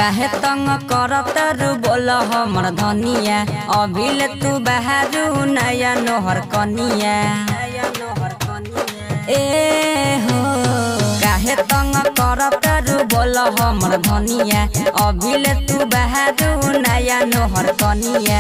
काहे तंग करत रु बोल हमर धनिया अभिल तू बहारू नया नोहर कनिया ए हो काहे तंग करत रु बोल हमर धनिया अभिल तू बहारू नया नोहर कनिया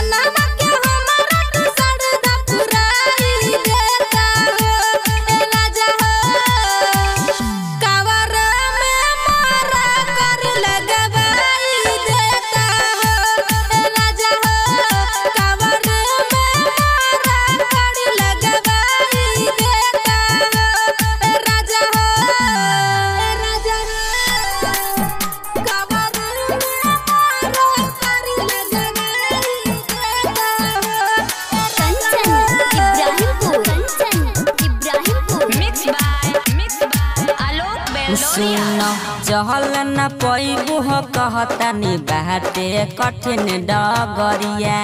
सुनो चहल न पैबू हो कहतानी बाटे कठिन डगरिया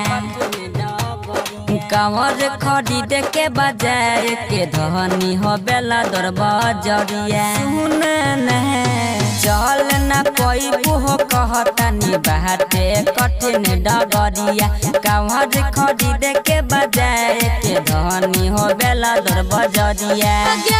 कंवर खरीद के बाजार के धनी हो बेला दर बजरिया सुन चल न पैबू हो कहतानी बाटे कठिन डगरिया कंवर खरीद के बाजार के धनी हो बेला दर बजरिया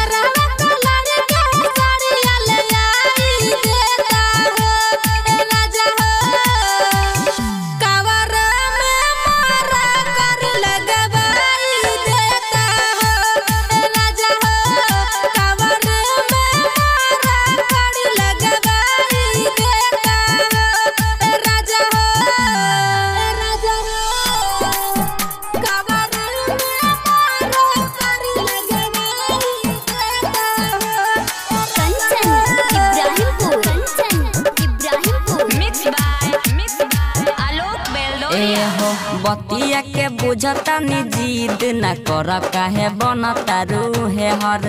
बतिया के बुझता नि जिद न कर काहे बनता रूहे हर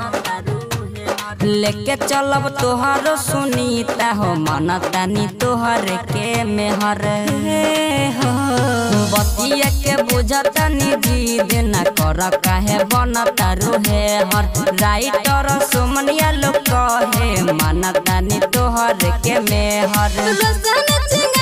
लेके चलब तोहर सुनीता हो मनता नि तोहर के मेहर हो बतिया के बुझता नि जिद न कर काहे बनता रूहे हर राइटर सुमनिया लोग कहे मनता नि तोहर के मेहर